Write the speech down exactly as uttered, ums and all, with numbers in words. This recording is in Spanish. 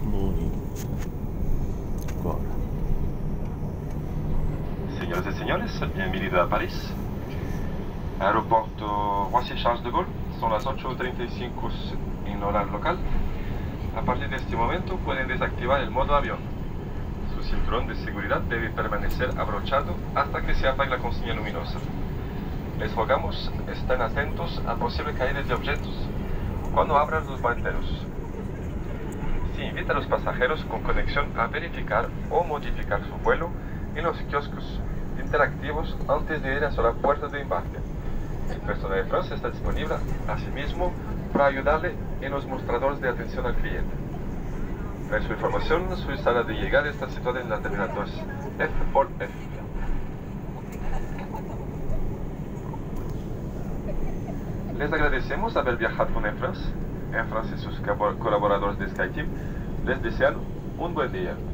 this morning. Quoi? Señoras y señores, bienvenido a París. Aeropuerto Roissy-Charles de Gaulle, son las ocho treinta y cinco en horario local. A partir de este momento pueden desactivar el modo avión. Su cinturón de seguridad debe permanecer abrochado hasta que se apague la consigna luminosa. Les rogamos, estén atentos a posibles caídas de objetos cuando abran los maleteros. Se invita a los pasajeros con conexión a verificar o modificar su vuelo en los kioscos interactivos antes de ir hacia la puerta de embarque. El personal de France está disponible, asimismo, para ayudarle en los mostradores de atención al cliente. Para su información, su sala de llegada está situada en la terminal dos, F por F. Les agradecemos haber viajado con Air France. Air France y sus colaboradores de SkyTeam les desean un buen día.